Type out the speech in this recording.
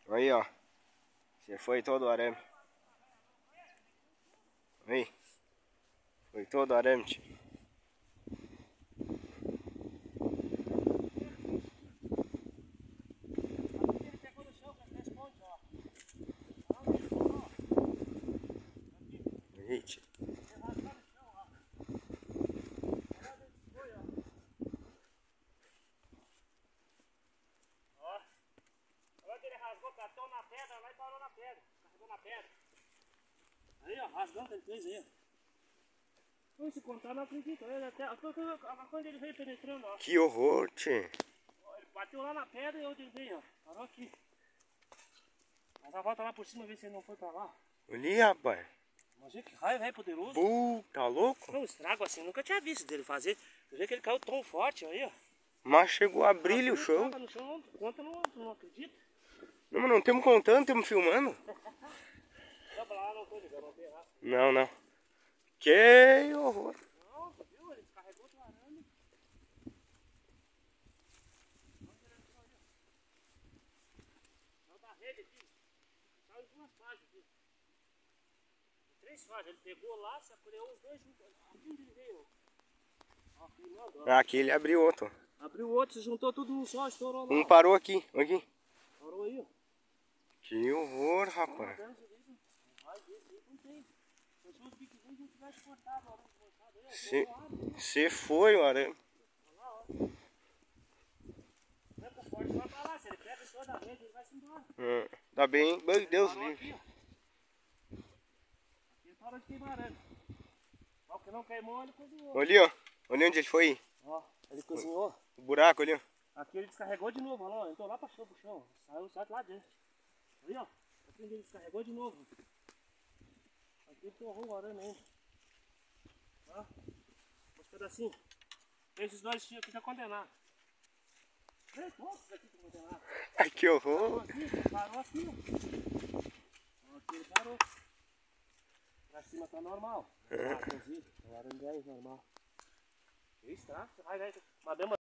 Aí, ó. Você foi todo o arame. Aí. Foi todo o arame, tio. Aí, tio. Bateu na pedra, lá e parou na pedra. Carregou na pedra. Aí, ó, rasgão que ele fez aí. Não, se contar, não acredito. Ele até, quando ele veio penetrando, ó. Que horror, tio. Ele bateu lá na pedra e onde ele veio, ó. Parou aqui. Mas a volta lá por cima, ver se ele não foi pra lá. Olha, rapaz. Imagina que raio, velho, poderoso. Tá louco? Não, estrago assim, nunca tinha visto dele fazer. Você vê que ele caiu tão forte aí, ó. Mas chegou a abrir o chão. No chão, conta, não acredito. Não, mas não estamos contando, estamos filmando. Não. Que horror. Não, viu? Ele descarregou do arame. Não, da rede aqui. Saiu em duas fases aqui. Três fases. Ele pegou lá, se apoiou os dois juntos. Aqui onde ele veio. Aqui ele abriu outro. Abriu outro, se juntou tudo num só, estourou lá. Um parou aqui. Parou aí, ó. Que horror, rapaz. Se foi o arame. Tá bem, meu Deus livre. Aqui para de queimar arame. O que não queimou, ele cozinhou. Olha, ó. Olha onde ele foi. Ó, ele cozinhou. O buraco ali, ó. Aqui ele descarregou de novo, ó. Entrou lá pro chão. Saiu lá dentro. Aí, ó. Aqui ele descarregou de novo. Aqui torrou o arame ainda. Ó. Os pedacinhos. Esses dois aqui tá condenado. Nossa, isso aqui tá condenado. Ai, que horror. Parou assim, ó. Aqui ele parou. Pra cima tá normal. Inclusive, o arame é normal. Que estrago. Vai, mas